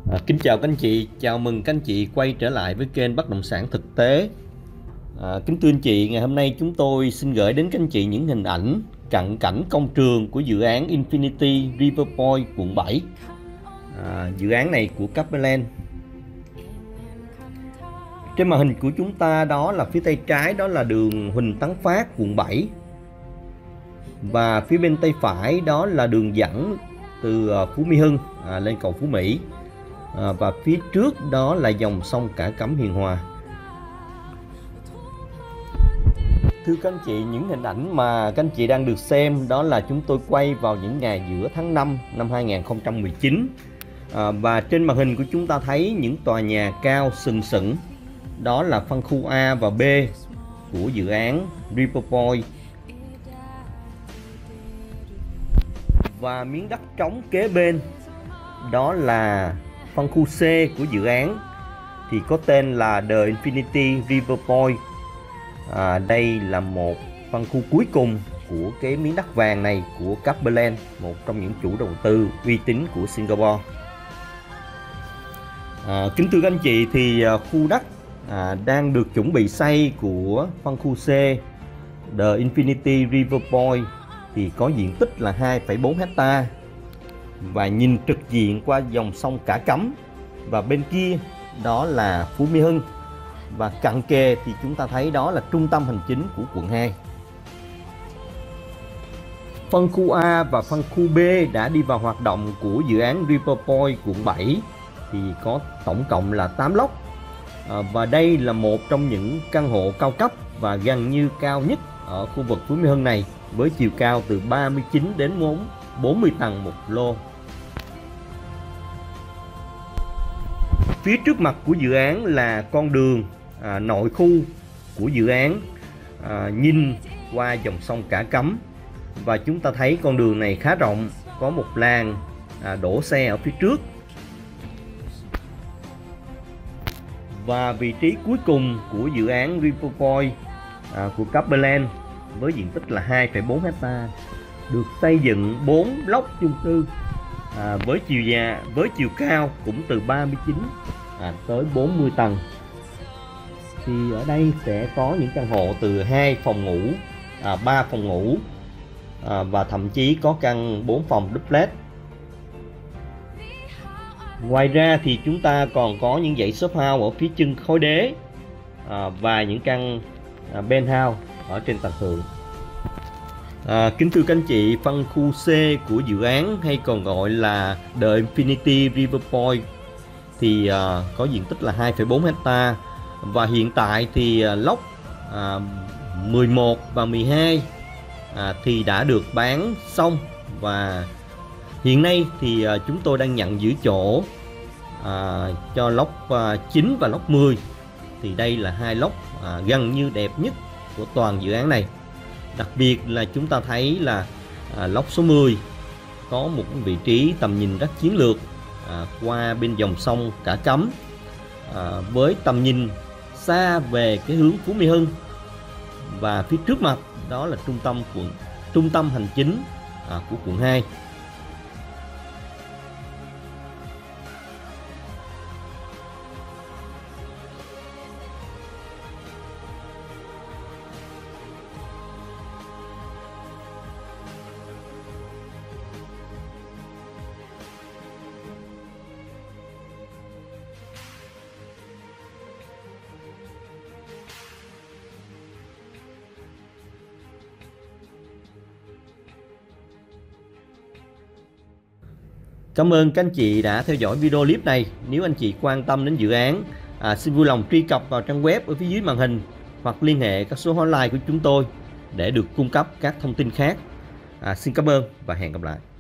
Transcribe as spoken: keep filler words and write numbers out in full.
À, kính chào các anh chị, chào mừng các anh chị quay trở lại với kênh Bất Động Sản Thực Tế. À, kính thưa anh chị, ngày hôm nay chúng tôi xin gửi đến các anh chị những hình ảnh cận cảnh công trường của dự án Infinity Riverpoint quận bảy. À, dự án này của Capverland. Trên màn hình của chúng ta đó là phía tay trái, đó là đường Huỳnh Tấn Phát quận bảy. Và phía bên tay phải đó là đường dẫn từ Phú Mỹ Hưng à, lên cầu Phú Mỹ. À, và phía trước đó là dòng sông Cả Cấm Hiền Hòa. Thưa các anh chị, những hình ảnh mà các anh chị đang được xem đó là chúng tôi quay vào những ngày giữa tháng năm năm hai nghìn không trăm mười chín. à, Và trên màn hình của chúng ta thấy những tòa nhà cao sừng sững. Đó là phân khu A và B của dự án Riverpoint. Và miếng đất trống kế bên đó là phân khu C của dự án, thì có tên là The Infinity Riverpoint. à, Đây là một phân khu cuối cùng của cái miếng đất vàng này của Capverland, một trong những chủ đầu tư uy tín của Singapore. à, Kính thưa các anh chị, thì khu đất à, đang được chuẩn bị xây của phân khu C The Infinity Riverpoint thì có diện tích là hai phẩy bốn héc-ta và nhìn trực diện qua dòng sông Cả Cấm, và bên kia đó là Phú Mỹ Hưng, và cận kề thì chúng ta thấy đó là trung tâm hành chính của quận hai. Phân khu A và phân khu B đã đi vào hoạt động của dự án Riverpoint quận bảy thì có tổng cộng là tám lốc. à, và đây là một trong những căn hộ cao cấp và gần như cao nhất ở khu vực Phú Mỹ Hưng này, với chiều cao từ ba mươi chín đến bốn mươi tầng một lô. Phía trước mặt của dự án là con đường à, nội khu của dự án, à, nhìn qua dòng sông Cả Cấm, và chúng ta thấy con đường này khá rộng, có một làn à, đổ xe ở phía trước. Và vị trí cuối cùng của dự án Riverpoint à, của Capverland với diện tích là hai phẩy bốn héc-ta, được xây dựng bốn block chung cư à, với chiều dài với chiều cao cũng từ ba mươi chín à, tới bốn mươi tầng. Thì ở đây sẽ có những căn hộ từ hai phòng ngủ, à, ba phòng ngủ à, và thậm chí có căn bốn phòng duplex. Ngoài ra thì chúng ta còn có những dãy shop house ở phía chân khối đế à, và những căn à, penthouse ở trên tầng thượng. À, kính thưa các anh chị, phân khu C của dự án hay còn gọi là The Infinity Riverpoint thì à, có diện tích là hai phẩy bốn héc-ta, và hiện tại thì à, lốc à, mười một và mười hai à, thì đã được bán xong, và hiện nay thì à, chúng tôi đang nhận giữ chỗ à, cho lốc à, chín và lốc mười. Thì đây là hai lốc à, gần như đẹp nhất của toàn dự án này. Đặc biệt là chúng ta thấy là à, lốc số mười có một vị trí tầm nhìn rất chiến lược à, qua bên dòng sông Cả Cấm, à, với tầm nhìn xa về cái hướng Phú Mỹ Hưng, và phía trước mặt đó là trung tâm quận trung tâm hành chính à, của quận hai. Cảm ơn các anh chị đã theo dõi video clip này. Nếu anh chị quan tâm đến dự án, à, xin vui lòng truy cập vào trang web ở phía dưới màn hình hoặc liên hệ các số hotline của chúng tôi để được cung cấp các thông tin khác. À, xin cảm ơn và hẹn gặp lại.